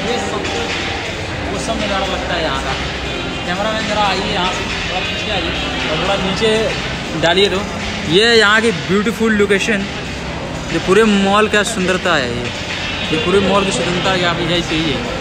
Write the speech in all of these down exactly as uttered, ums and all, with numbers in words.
ये सबसे मौसम नज़ारा लगता है यहाँ का। कैमरा मैन जरा आइए यहाँ से थोड़ा पीछे आइए और थोड़ा नीचे डालिए। तो ये यहाँ की ब्यूटीफुल लोकेशन, ये पूरे मॉल का सुंदरता है। ये ये पूरे मॉल की सुंदरता यहाँ पे जैसे ही है।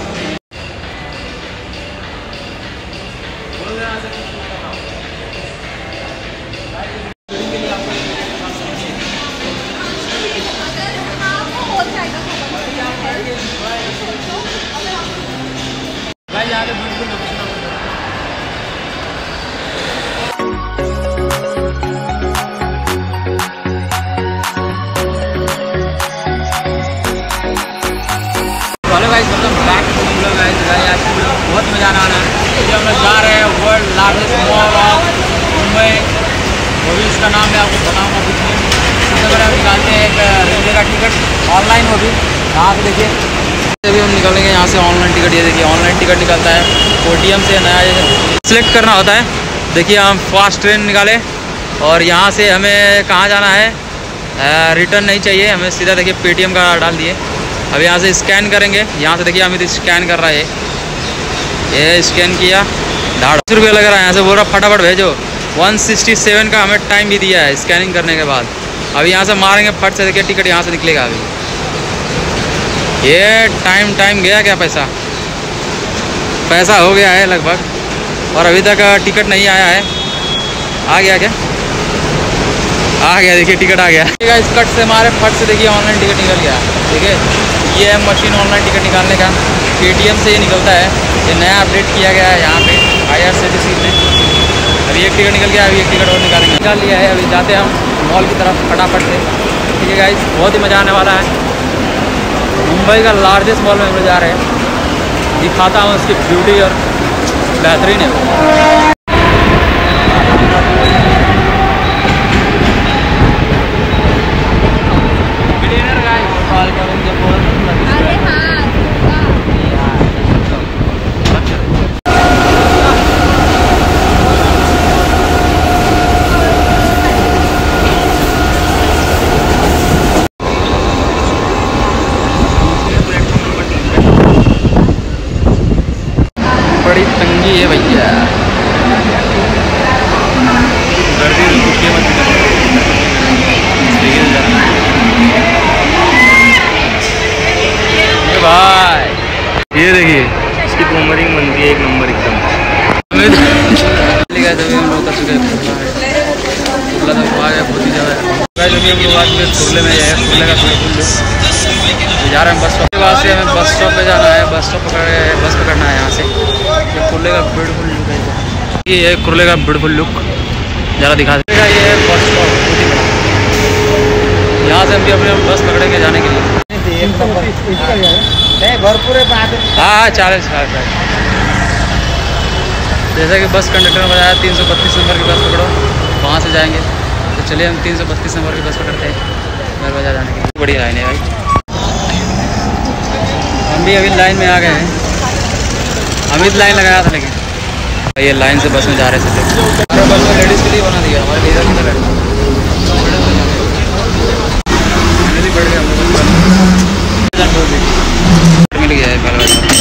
बहुत मज़ा आना है। ये हम लोग जा रहे हैं world largest mall of Mumbai, वो भी इसका नाम मैं आपको बताऊँगा कुछ नहीं। सबसे पहले हम निकालते हैं एक रेलवे का टिकट ऑनलाइन, वो भी यहाँ से देखिए। अभी हम निकालेंगे यहाँ से ऑनलाइन टिकट। ये देखिए ऑनलाइन टिकट निकलता है ओटीएम से, नया सिलेक्ट करना होता है। देखिए हम फास्ट ट्रेन निकाले और यहाँ से हमें कहाँ जाना है, रिटर्न नहीं चाहिए हमें, सीधा देखिए पेटीएम का डाल दिए। अब यहाँ से स्कैन करेंगे। यहाँ से देखिए अमित स्कैन कर रहा है, ये स्कैन किया, ढाई रुपये लग रहा है। यहाँ से बोल रहा फटाफट भेजो। वन सिक्सटी सेवन का हमें टाइम भी दिया है स्कैनिंग करने के बाद। अभी यहाँ से मारेंगे फट से, देखिए टिकट यहाँ से निकलेगा। अभी ये टाइम टाइम गया क्या, पैसा पैसा हो गया है लगभग, और अभी तक टिकट नहीं आया है। आ गया क्या, आ गया, देखिए टिकट आ गया। इस कट से हमारे फट से देखिए ऑनलाइन टिकट निकल गया। देखिए ये है मशीन ऑनलाइन टिकट निकालने का, पेटीएम से ये निकलता है। ये नया अपडेट किया गया है यहाँ पे I R C T C में। अभी एक टिकट निकल गया, अभी एक टिकट और निकालेंगे। निकाल लिया है। अभी जाते हैं हम मॉल की तरफ फटाफट से। ठीक है गाइस, बहुत ही मज़ा आने वाला है। मुंबई का लार्जेस्ट मॉल में हम लोग जा रहे हैं, दिखाता हूँ उसकी ब्यूटी और बेहतरीन है। बड़ी तंगी है भैया, भाई ये देखिए इसकी प्लम्बरिंग बनती है एक नंबर एकदम। अभी हम लोग कर चुके हैं खुला, तो आ गया बहुत ही ज़्यादा। जो कि हम लोग आज में खुले में है, खुले का जा रहे हैं बस स्टॉप के बाद से। हमें बस स्टॉप पे जाना है, बस स्टॉप पकड़ बस पकड़ना है यहाँ से। ये खुले का ब्यूटीफुल लुक है, ये है खुले का ब्यूटीफुल लुक, ज़रा दिखा देगा। ये है बस स्टॉप, यहाँ से हम भी अपने बस पकड़ेंगे जाने के लिए। भरपूर हाँ चालीस चालीस जैसा कि बस कंडक्टर ने बताया तीन सौ बत्तीस नंबर की बस पकड़ो, वहाँ से जाएंगे। तो चलिए हम तीन सौ बत्तीस नंबर की बस पकड़ते हैं मेरे बाजार जाने के लिए। बड़ी लाइन है भाई, हम भी अभी लाइन में आ गए हैं। अमित लाइन लगाया था, लेकिन ये लाइन से बस में जा रहे थे। हमारे बस में लेडीज़ के लिए बना दिया, हमारे लीडर की तरह बढ़ गया। मिल गया है बैल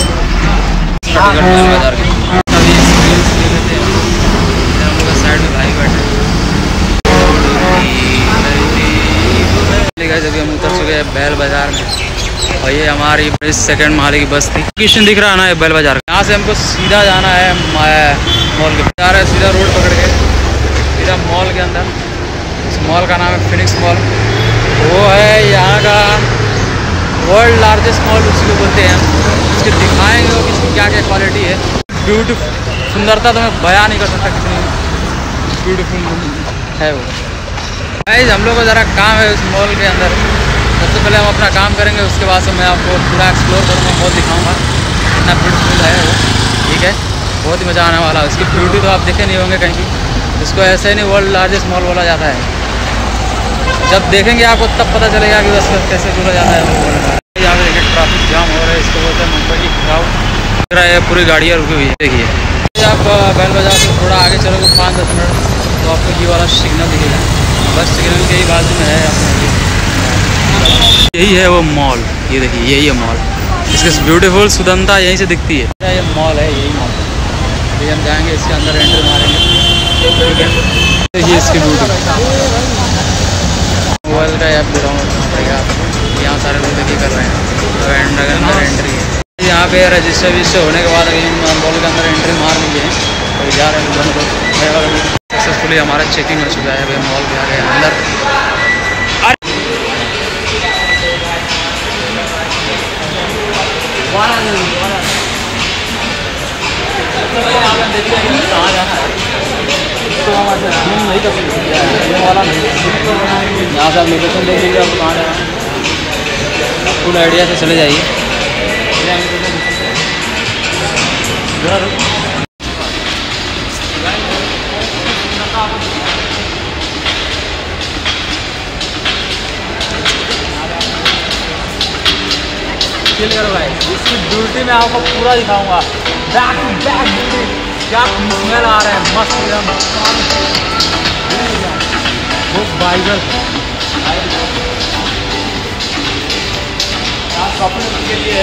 बाजार के। अभी हम लोग साइड में भाई बैठे। अभी हम उतर चुके हैं बैल बाजार में, और ये हमारी सेकंड माले की बस थी। लोकेशन दिख रहा है ना, ये बैल बाजार। यहाँ से हमको सीधा जाना है मॉल के, जा रहे हैं सीधा रोड पकड़ के सीधा मॉल के अंदर। इस मॉल का नाम है फिनिक्स मॉल। वो है यहाँ का वर्ल्ड लार्जेस्ट मॉल, उसी को बोलते हैं हम। उसके दिखाएंगे वो किसकी क्या क्या क्वालिटी है। ब्यूटीफुल सुंदरता तो मैं बयान नहीं कर सकता कितनी ब्यूटीफुल है वो। गाइस हम लोग को ज़रा काम है उस मॉल के अंदर। सबसे पहले हम अपना काम करेंगे, उसके बाद से मैं आपको पूरा एक्सप्लोर करूँगा, बहुत दिखाऊँगा कितना ब्यूटीफुल है वो। ठीक है, बहुत ही मज़ा आने वाला है। उसकी ब्यूटी तो आप देखे नहीं होंगे कहीं भी। इसको ऐसे ही नहीं वर्ल्ड लार्जेस्ट मॉल बोला जाता है। जब देखेंगे आपको तब पता चलेगा कि बस कैसे जुड़ा जाता है। यहाँ पे देखिए ट्रैफिक जाम हो रहा है, इसको बोलते हैं मुंबई की क्राउड। है पूरी गाड़ियाँ रुकी हुई है। देखिए आप बैल बाजार से थोड़ा आगे चलोगे पाँच दस मिनट तो आपको ये वाला सिग्नल दिखेगा। बस सिग्नल के ही बाजू में है अपने, यही है वो मॉल। ये देखिए यही है मॉल। इसकी ब्यूटीफुल सुदंता यहीं से दिखती है। ये मॉल है, यही मॉल। अभी हम जाएंगे इसके अंदर, एंट्री मारेंगे। ठीक है, देखिए इसकी ब्यूटी। मोबाइल का ऐप डाउनलोड करना पड़ेगा। यहाँ सारे लोग देखिए कर रहे हैं, तो अंदर एंट्री है। यहाँ पे रजिस्टर विजिस्टर होने के बाद मॉल के अंदर एंट्री मार लीजिए। तो जा रहे हैं दोनों लोग। सक्सेसफुली हमारा चेकिंग हो चुका है। अभी मॉल के आ गए अंदर। कहाँ जाना है नहीं कर सकते, वाला नहीं। यहाँ से आप लोकेशन देख लीजिए, आप कहाँ जाना है फुल आइडिया से चले जाइए। चिल करो भाई, इसकी ब्यूटी मैं आपको पूरा दिखाऊंगा। बैक टू बैक ब्यूटी, क्या स्मेल आ रहा है, मस्त एकदम। वो बाइबल शॉपिंग के लिए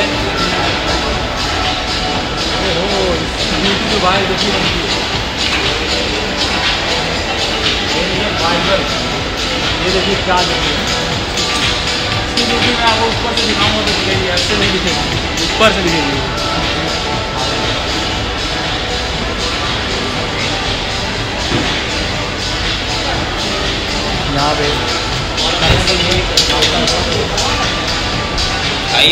ब्यूटी तो भाई देखिए बाइबल। ये देखिए क्या देखिए, मैं आपको ऊपर से दिखाऊंगा तो दिखेगी, ऐसे नहीं दिखेगी, ऊपर से दिखेगी। यहाँ पे ये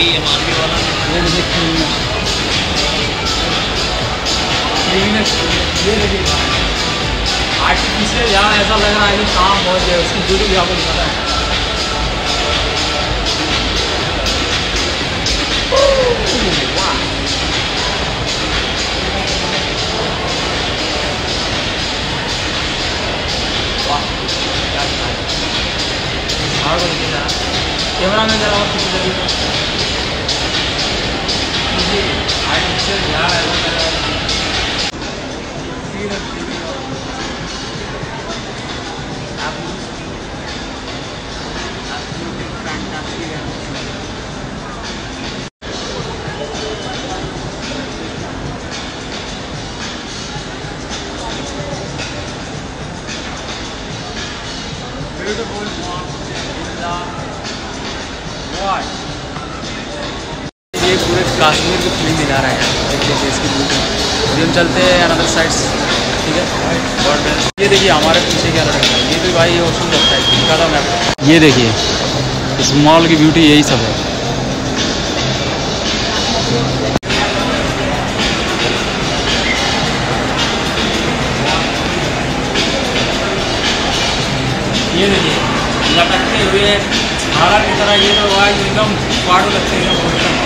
देखिए आर्टिफिशियल, यहाँ ऐसा लग रहा है कि काम बहुत है। उसकी ब्यूटी भी आपको दिखाता है। कैमरा में जरा और कुछ लगी ये पूरे कश्मीर की फील्ड दिला रहा है यार। देखिए इसकी ब्यूटी। अभी हम चलते हैं अनदर साइड्स। ठीक है, ये देखिए हमारे पीछे क्या लड़का है, ये तो भाई ये ऑप्शन लगता है, दिखाता मैं आपको। ये देखिए इस मॉल की ब्यूटी यही सब है। ये देखिए लटकते हुए हारा की तरह, ये तो भाई एकदम पाड़ू लगते हैं।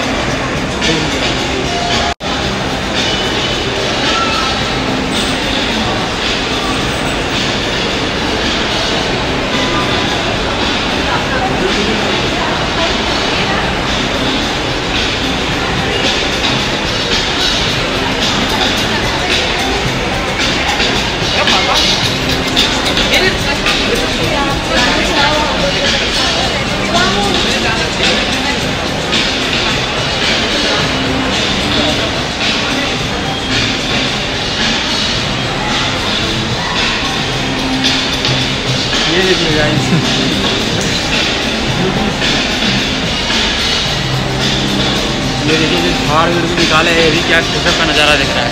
ये देखिए गाइस, ये देखिए जो झाड़ भी निकाले है, ये भी क्या गजब का नज़ारा दिख रहा है।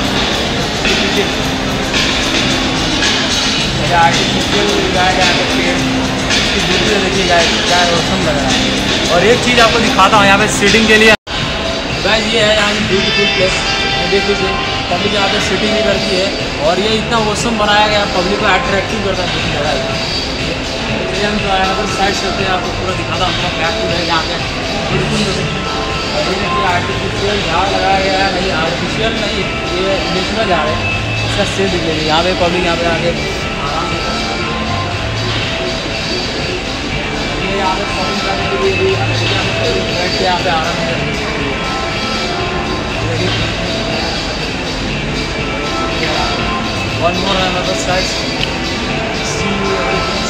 आर्टिफिशियल लगाया गया पेड़, इसकी दूसरे देखिए गाइस क्या औसम लग रहा है। और एक चीज़ आपको दिखाता हूँ यहाँ पे सीटिंग के लिए। गाइस ये है यहाँ की ब्यूटीफुल प्लेस, देख लीजिए पब्लिक यहाँ पे सीटिंग भी करती है। और ये इतना औसम बनाया गया, पब्लिक को अट्रैक्टिव करता है जगह है। हम जो है अगर साइड चलते हैं आपको पूरा दिखाता हूँ, पूरा बैक टू है यहाँ पे बिल्कुल। देखिए आर्टिफिशियल झाड़ लगाया गया है, नहीं आर्टिफिशियल नहीं, ये नेचुरल झाड़ है। इसका सेल दिख लीजिए, यहाँ पे पब्लिक यहाँ पे आके आराम से ये यहाँ पे शॉपिंग करने के लिए भी बैठ के यहाँ पे आराम से। One more another side, see everything.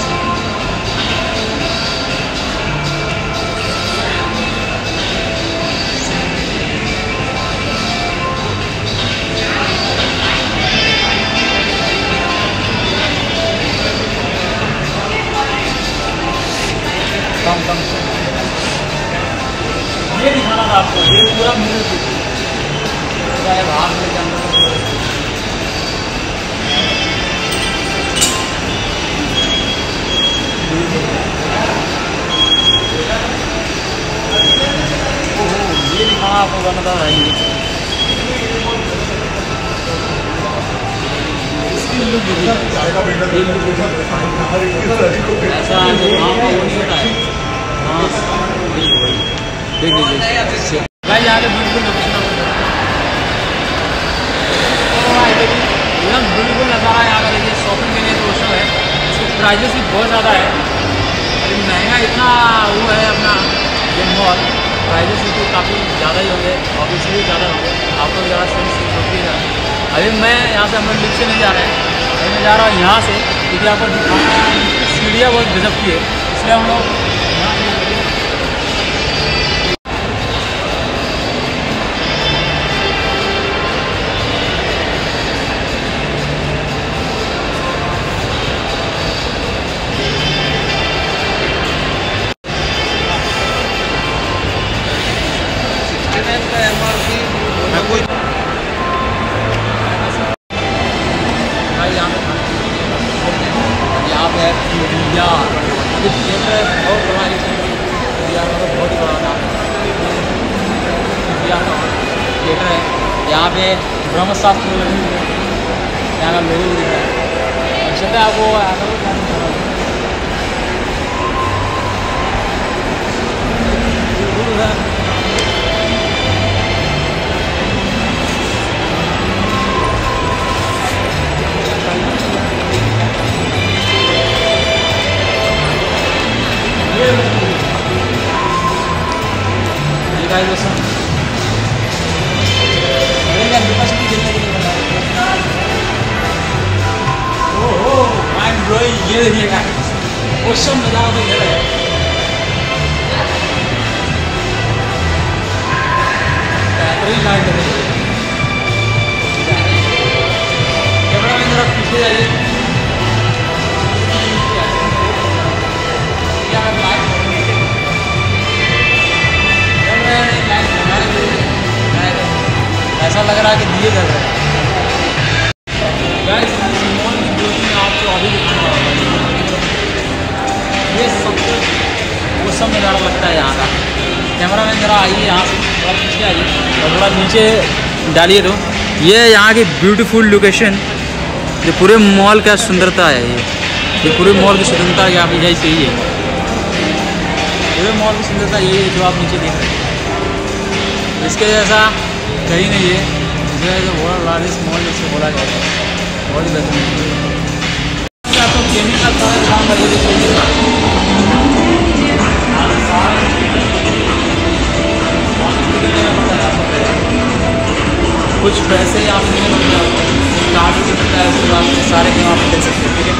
आपको, ये पूरा मिरर पूरा है बाहर में अंदर। ये दिखाना आपको बनता है ऐसा देख लीजिए भाई, यहाँ पे बिल्कुल लोकेशन एकदम बिल्कुल नज़ारा यहाँ का। देखिए शॉपिंग के लिए तो ओशन है, इसके प्राइजेस भी बहुत ज़्यादा है, लेकिन महंगा इतना वो है अपना ये मॉल, प्राइजेस भी काफ़ी ज़्यादा ही होंगे, ऑब्वियसली भी ज़्यादा होंगे, आपको ज़्यादा सेंस सोचिएगा। अभी मैं यहाँ से हम लोग लिफ्ट से नहीं जा रहे हैं, अभी मैं जा रहा हूँ यहाँ से, क्योंकि आपको दिखाना सीढ़ियाँ बहुत गजब की है, इसलिए हम लोग थिएटर है, यहाँ पे ब्रह्मशास्त्र लगी हुई है, यहाँ का लोगो भी दिख रहा है। चलते हैं आपको ये देखिएगा ओशन नज़ारा तो इधर है। बेहतरीन लाइट है, कैमरा मैन जरा पीछे जाइए। ऐसा लग रहा है कि दिए जल रहे हैं। आपको अभी ये सबसे वो सब नज़ारा लगता है यहाँ का। कैमरा मैन जरा आइए यहाँ से थोड़ा पीछे आइए और थोड़ा नीचे डालिए, तो ये यहाँ की ब्यूटीफुल लोकेशन, ये पूरे मॉल का सुंदरता है। ये ये पूरे मॉल की सुंदरता यहाँ पे यही सही है, पूरे मॉल की सुंदरता यही है जो आप नीचे देख रहे हैं। इसके जैसा कहीं नहीं है, जो है वर्ल्ड लार्जेस्ट मॉल जिसको बोला जाता है, बहुत ही बेहतरीन। आपको गेमिंग का सारा काम लगे कुछ पैसे आप नहीं मिल जाते, कार्ड भी मिलता है, उसके बाद सारे गेम आप खेल सकते हैं। ठीक है,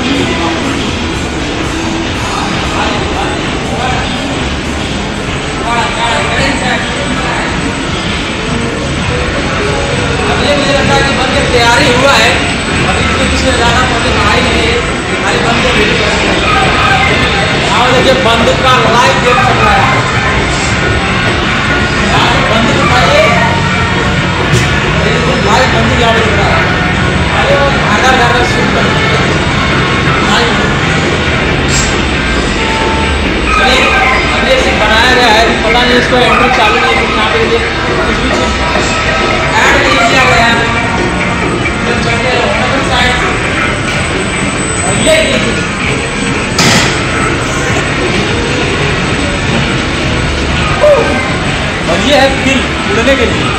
अब ये मुझे लगता है कि बन के तैयारी हुआ है, अभी इसके पीछे ज़्यादा पब्लिक आई नहीं है, खाली बंद को भेज यहाँ देखिए बंदूक का लाइव गेम चल रहा है। बंदूक उठाइए, लाइव बंदूक यहाँ पे चल रहा है, आधार कार्ड में शूट कर चलिए। अभी ऐसे बनाया गया है, पता नहीं इसको एंट्री चालू नहीं है, यहाँ पे कुछ भी चीज़ ऐड नहीं किया गया है। ये और ये है दिल उड़ने के लिए।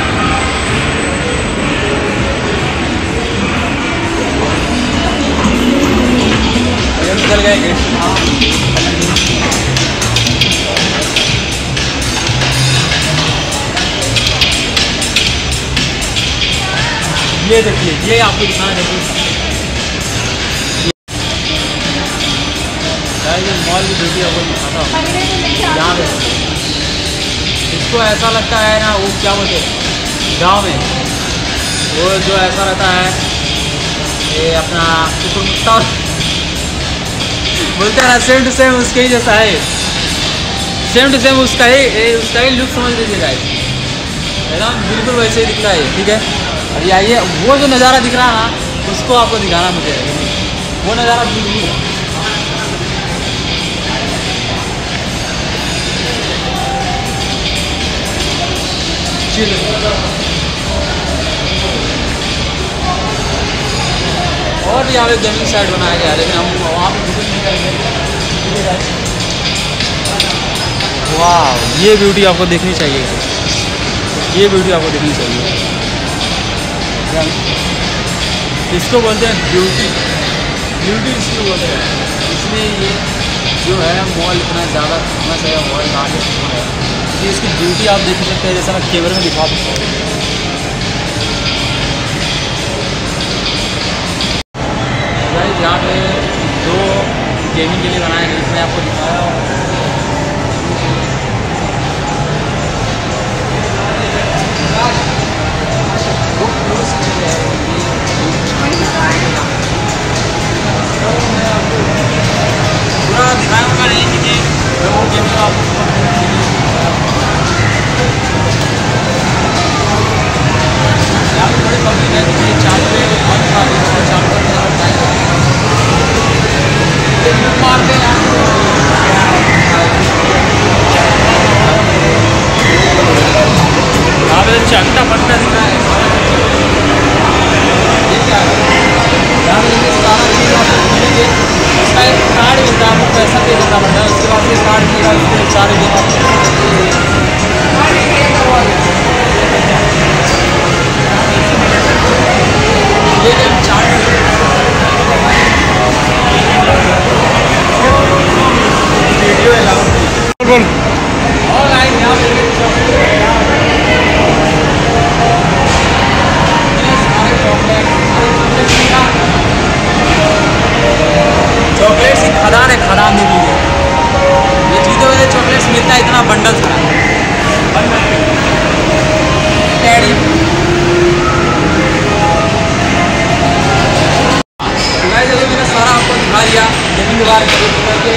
निकल गए गेट। ये देखिए, ये आपको दिखाना देखिए, ये मॉल की ब्यूटी आपको दिखाता हूँ। यहाँ पे इसको ऐसा लगता है ना, वो क्या बोलते हैं गाँव में वो जो ऐसा रहता है, ये अपना कुकुरमुत्ता बोलते हैं ना, सेम टू सेम उसके ही जैसा है। सेम टू सेम उसका ही उसका ही लुक समझ लीजिए गाइस, एकदम बिल्कुल वैसे ही दिख रहा है। ठीक है, और ये आइए वो जो नज़ारा दिख रहा है ना उसको आपको दिखाना मुझे, वो नज़ारा बिल्कुल है। और यहाँ पे गेमिंग साइड बनाया गया है, लेकिन हम वहाँ पे विजिट नहीं करेंगे। वाह, ये ब्यूटी आपको देखनी चाहिए, ये ब्यूटी आपको देखनी चाहिए। इसको बोलते हैं ब्यूटी, ब्यूटी इसको बोलते हैं। इसलिए ये जो है मॉल इतना ज़्यादा फेमस है, मॉल आगे है कि इसकी ब्यूटी आप देख सकते हैं, जैसा मैं कैमरे में दिखा सकता हूँ। यहाँ पे दो गेमिंग के लिए बनाए गए, इसमें आपको दिखाया पूरा दिखाया होगा नहीं कि वो गेमिंग आपको यहाँ पे बड़ी पब्लिक है, क्योंकि चालू है और चालू मारते हैं यहाँ पे चंटा पट्टा दिख रहा है। ये क्या है, यहाँ पे सारा चीज़ आपको उसका एक कार्ड मिलता है, आपको पैसा पे देना पड़ता है, उसके बाद ये कार्ड मिलेगा, उसके सारे गेम ये गेम चार्ट वीडियो बोल और लाइन यहाँ चॉकलेट्स की खदान है, खदान दे दी है। ये जीते हुए चॉकलेट्स मिलता है, इतना बंडल सारा डैडी। मैंने सारा आपको दिखा दिया गेमिंग के बारे में।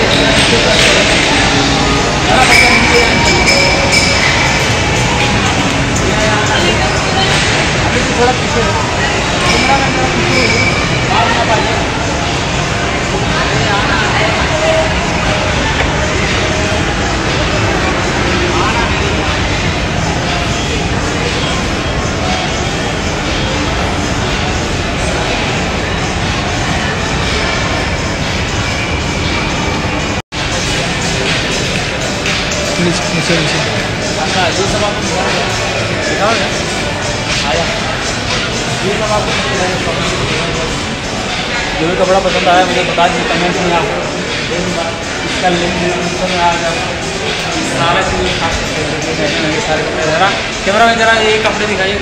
थोड़ा पीछे नीचे नीचे अच्छा ये सब आपको दिखाओगे आया, ये सब आपको जो भी कपड़ा पसंद आया मुझे बता दीजिए कमेंट्स में, आप इसका लिंक डिस्क्रिप्शन में आ जाएगा। सारे चीज़ खा सकते हैं, सारे कपड़े ज़रा कैमरा में ज़रा ये कपड़े दिखाइए।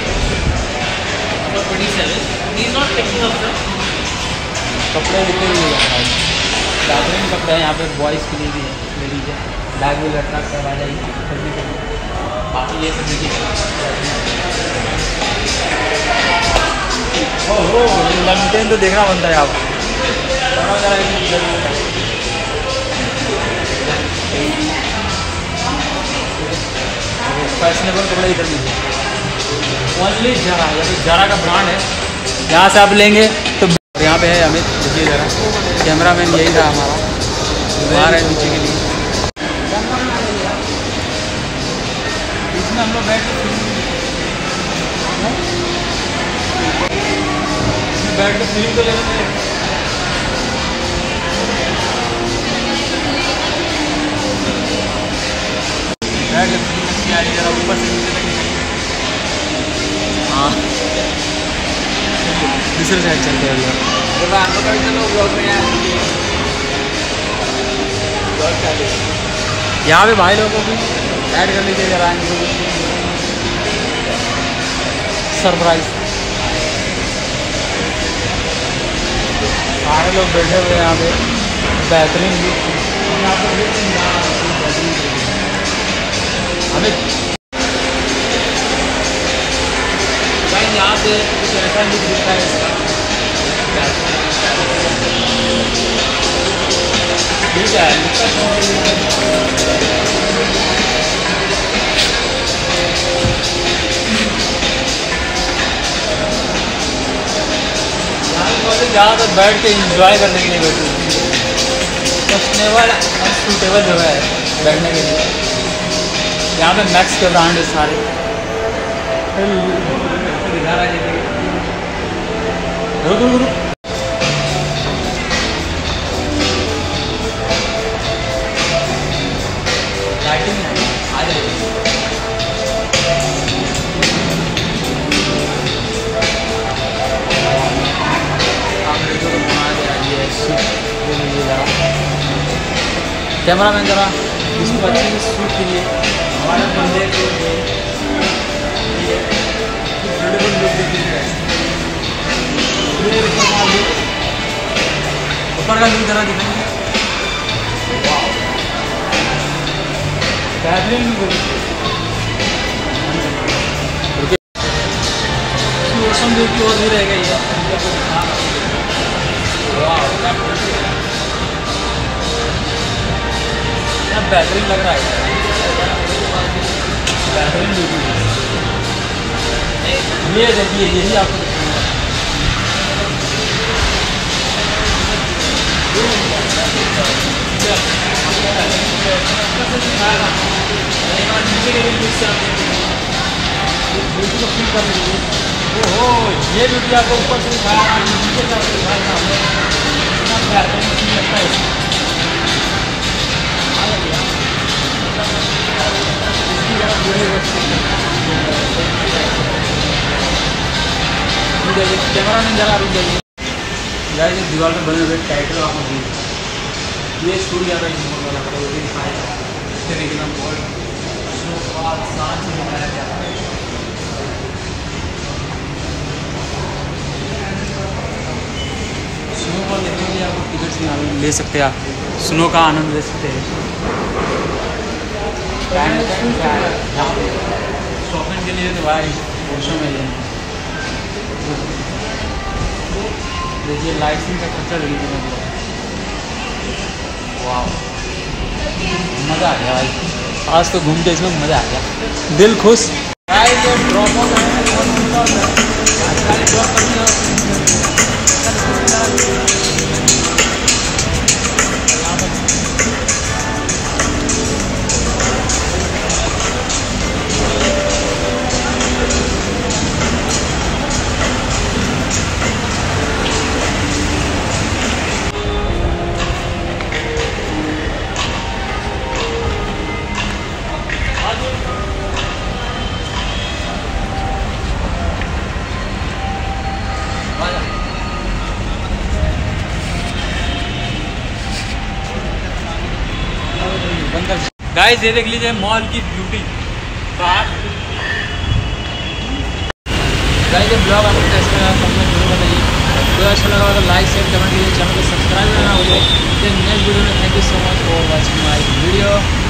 कपड़े दिखे भी नहीं, कपड़े हैं यहाँ पे बॉयज़ के लिए भी है, ले लीजिए, बैग भी लटका करवा जाइए। बाकी ये सब ओहो लंटेन तो देखना बनता है आपको। फैशनेबल कपड़े इधर लीजिए, ओनली जरा, यानी जरा का ब्रांड है, यहाँ से आप लेंगे तो। यहाँ पे है अमित, देखिए जरा कैमरा मैन यही था हमारा, बाहर है नीचे के लिए। इसमें हम लोग बैठ के बैठ के फिल्म तो ले लेंगे। बैठ के फिल्म आ रही है ऊपर से नीचे तक। हाँ दूसरे साइड चलते हैं जब आपको कर चलो ब्लॉग में यहाँ पे भाई लोगों को भी ऐड कर लीजिए जरा, सरप्राइज। सारे लोग बैठे हुए हैं यहाँ पे, बेहतरीन हमें भाई यहाँ से कुछ ऐसा लुक दिखता है इसका। ठीक है ज़्यादातर बैठ के इंजॉय करने के लिए बैठे, सस्टेनेबल और सूटेबल जगह है बैठने के लिए। यहाँ पे मैक्स के ब्रांड है सारे। रुक रुक रुक लाइटिंग आ जाएगी। कैमरा मैन जरा इसको अच्छे से शूट कीजिए हमारे बंदे को ब्यूटीफुल लुक दीजिए। ऊपर का लुक जरा दिखाएंगे। बेहतरीन ओशन व्यू की ओर भी रह गई है। बेहतरीन लग रहा है, बेहतरीन ब्यूटी। ये देखिए यही आपको ब्यूटी को फील कर लीजिए। ओहो ये ब्यूटी आपको ऊपर से दिखाया, नीचे से दिखाया, बेहतरीन फील लगता है। कैमरा में जरा रुक जाइए। गाइस दीवार पे बने हुए टाइटल आपको दिए, ये स्टूडियो का रिमोट वाला था, वो भी दिखाया है। एकदम बोल्ड स्नोफॉल साथ में बनाया गया है। स्नोफॉल देखने के लिए आपको टिकट से ले सकते हैं, आप स्नो का आनंद ले सकते हैं। शॉपिंग के लिए तो भाई वर्षों में लेना। देखिए लाइटिंग का खर्चा लगी थी मतलब। वाह मज़ा आ गया भाई, आज तो घूम के इसमें मज़ा आ गया, दिल खुश। ड्रॉप गाइस ये देख लीजिए मॉल की ब्यूटी। गाइस ये ब्लॉग आपको कैसे लगा कमेंट जरूर बताइए। तो अच्छा लगा तो लाइक शेयर कमेंट कीजिए, चैनल को सब्सक्राइब करना भूलिए। नेक्स्ट वीडियो में thank you so much for watching my video.